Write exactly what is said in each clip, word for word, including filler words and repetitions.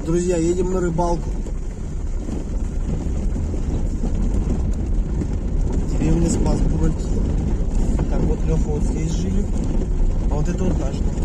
Друзья, едем на рыбалку. Деревня Спас-Бураки. Так, вот Леха вот здесь жили. А вот это вот наш дом.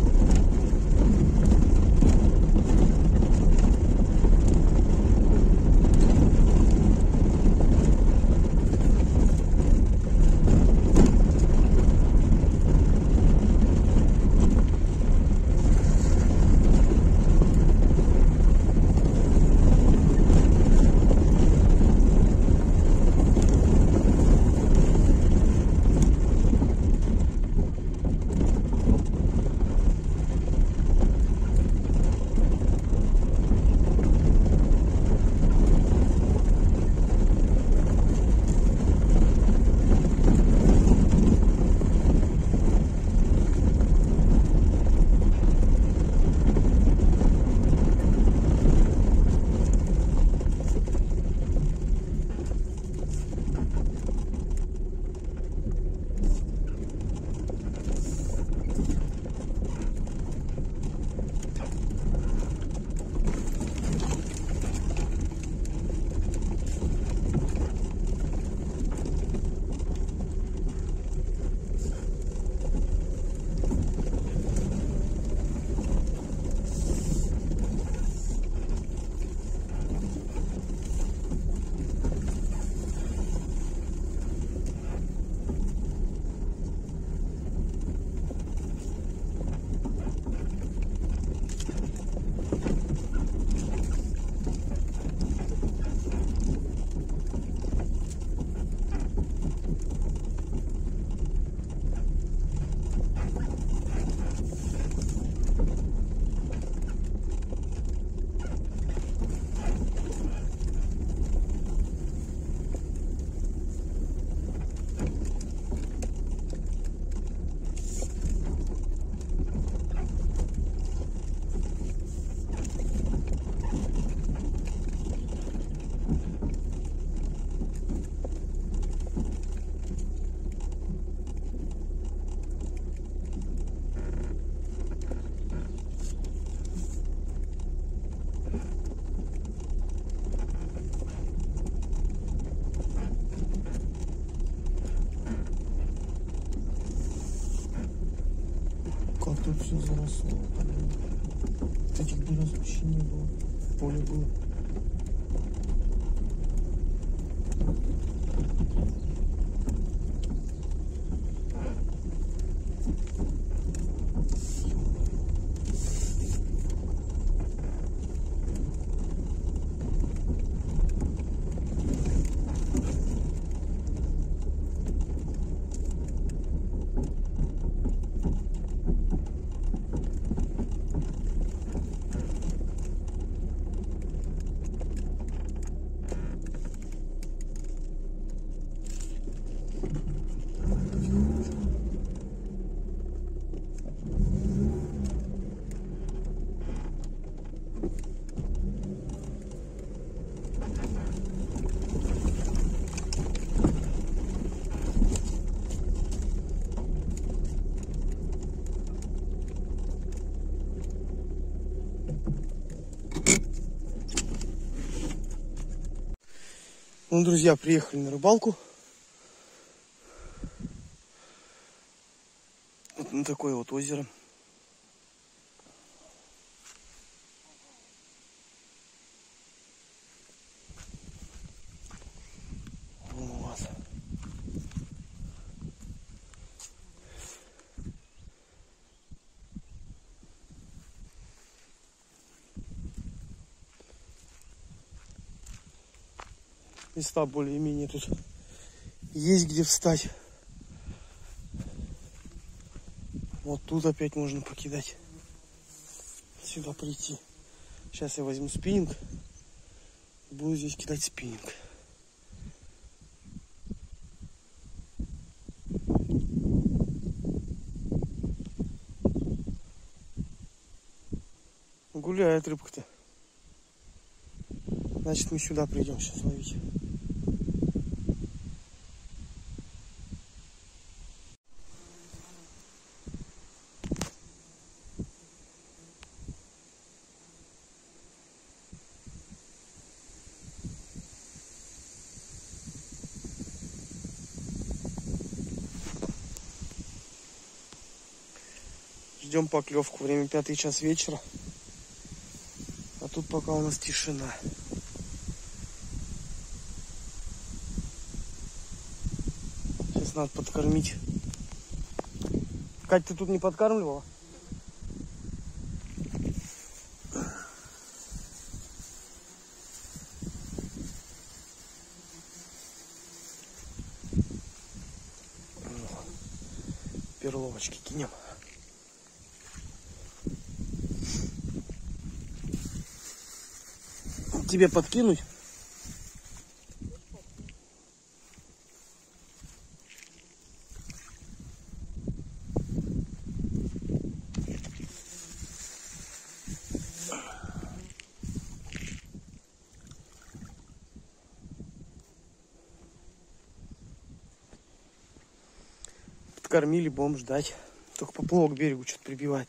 Как тут все заросло. Этих берез вообще не было. Поле было. Ну, друзья, приехали на рыбалку. Вот на такое вот озеро. Вот. Места более-менее тут есть где встать. Вот тут опять можно покидать. Сюда прийти. Сейчас я возьму спиннинг. Буду здесь кидать спиннинг. Гуляет рыбка-то. Значит, мы сюда придем сейчас ловить. Ждем поклевку. Время пятый час вечера. А тут пока у нас тишина. Сейчас надо подкормить. Кать, ты тут не подкармливала? Перловочки кинем. Тебе подкинуть? Подкормили, будем ждать. Только поплавок к берегу что-то прибивает.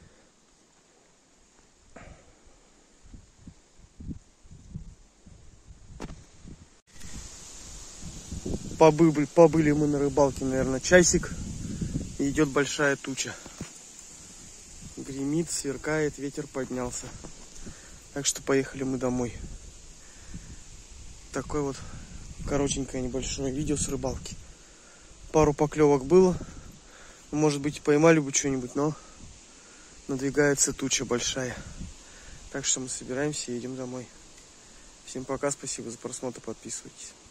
Побыли, побыли мы на рыбалке, наверное, часик. И идет большая туча. Гремит, сверкает, ветер поднялся. Так что поехали мы домой. Такое вот коротенькое небольшое видео с рыбалки. Пару поклевок было. Может быть, поймали бы что-нибудь, но надвигается туча большая. Так что мы собираемся и едем домой. Всем пока, спасибо за просмотр, подписывайтесь.